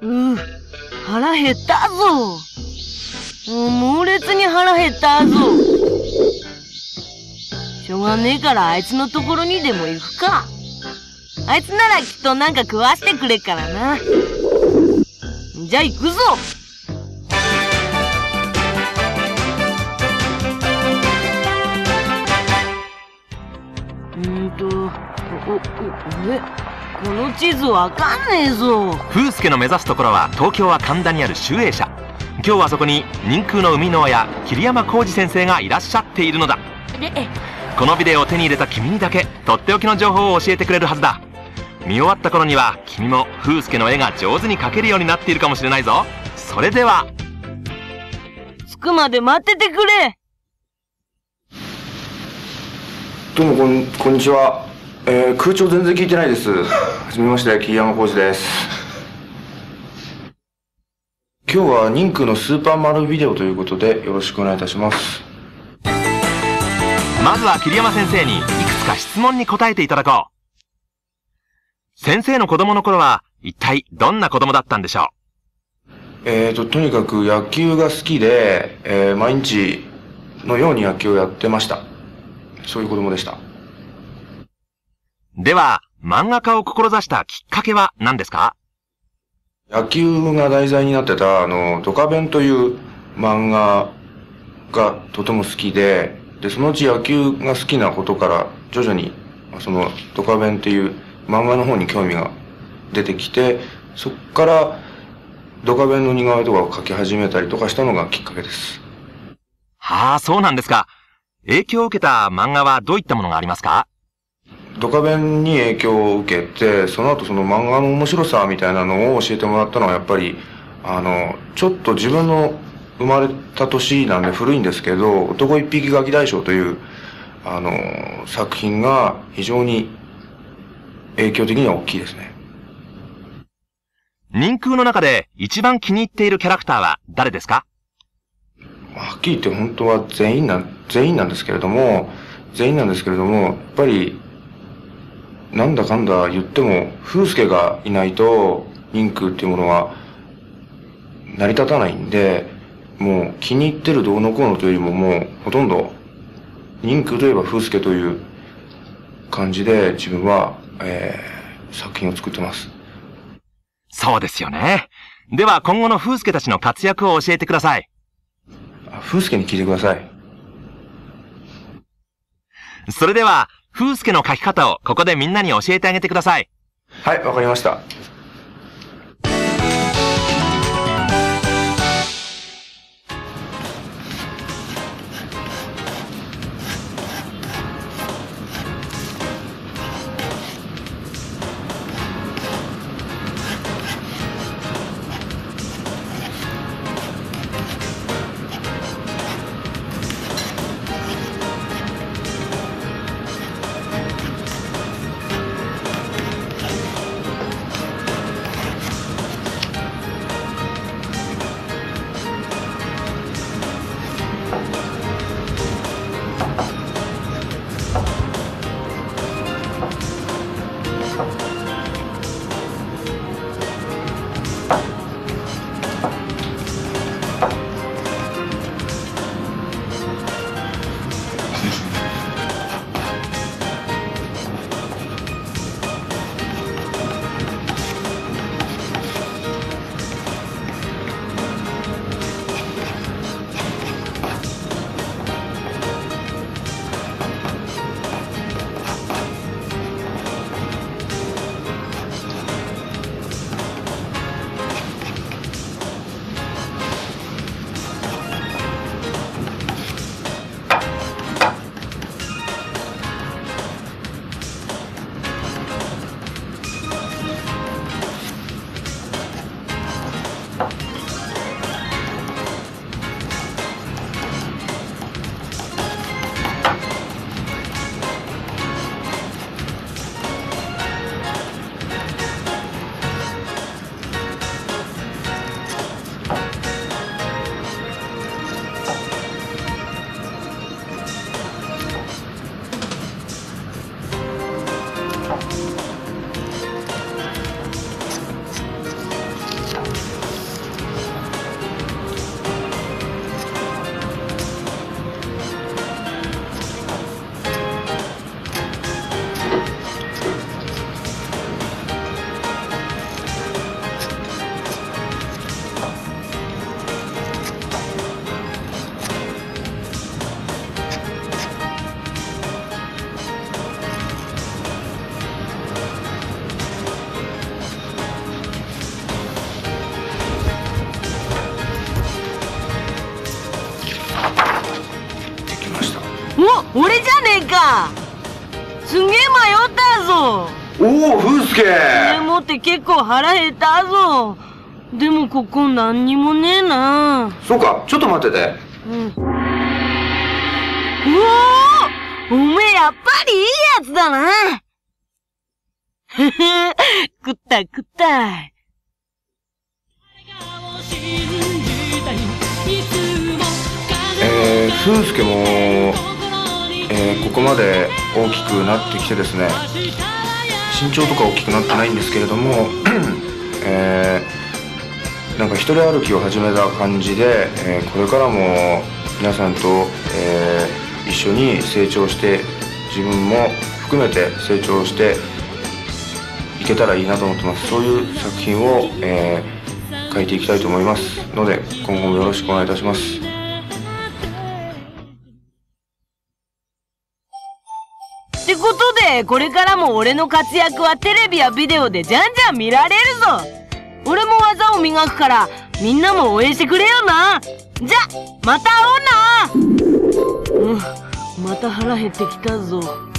腹減ったぞ。猛烈に腹減ったぞ。しょうがねえからあいつのところにでも行くか。あいつならきっとなんか食わしてくれっからな。じゃあ行くぞ。この地図わかんねえぞ。 風助の目指すところは東京は神田にある集英社。今日はそこに人空の生みの親桐山浩二先生がいらっしゃっているのだ。このビデオを手に入れた君にだけとっておきの情報を教えてくれるはずだ。見終わった頃には君も風助の絵が上手に描けるようになっているかもしれないぞ。それでは着くまで待っててくれ。 どうもこんにちは。空調全然聞いてないです。はじめまして、桐山浩二です。今日は人空のスーパーマルビデオということでよろしくお願いいたします。 まずは桐山先生にいくつか質問に答えていただこう。先生の子供の頃は一体どんな子供だったんでしょう。とにかく野球が好きで、毎日のように野球をやってました。そういう子供でした。 では、漫画家を志したきっかけは何ですか？ 野球が題材になってた、ドカベンという漫画がとても好きで、そのうち野球が好きなことから、徐々に、そのドカベンという漫画の方に興味が出てきて、そっから、ドカベンの似顔絵とかを描き始めたりとかしたのがきっかけです。 はあ、そうなんですか。影響を受けた漫画はどういったものがありますか？ ドカベンに影響を受けて、その後その漫画の面白さみたいなのを教えてもらったのはやっぱり、ちょっと自分の生まれた年なんで古いんですけど、男一匹ガキ大将という、作品が非常に影響的には大きいですね。 人空の中で一番気に入っているキャラクターは誰ですか？ はっきり言って本当は全員なんですけれども、やっぱり、なんだかんだ言っても、風助がいないと、人空っていうものは成り立たないんで、もう気に入ってるどうのこうのというよりももうほとんど、人空といえば風助という感じで自分は、作品を作ってます。 そうですよね。では今後の風助たちの活躍を教えてください。 風助に聞いてください。 それでは、風助の描き方をここでみんなに教えてあげてください。 はい、わかりました。 すげえ迷ったぞ。 おお、風介。 でもって結構腹減ったぞ。でもここ何にもねえな。 そうか、ちょっと待ってて。 うん。うおー、おめえやっぱりいいやつだな。ふふ、食った食った。 風介も、ここまで大きくなってきてですね、身長とか大きくなってないんですけれども、なんか一人歩きを始めた感じで、これからも皆さんと、一緒に成長して自分も含めて成長していけたらいいなと思ってます。そういう作品を、書いていきたいと思いますので、今後もよろしくお願いいたします。 ってことで、これからも俺の活躍はテレビやビデオでじゃんじゃん見られるぞ。俺も技を磨くから、みんなも応援してくれよな。じゃ、また会おうな。また腹減ってきたぞ。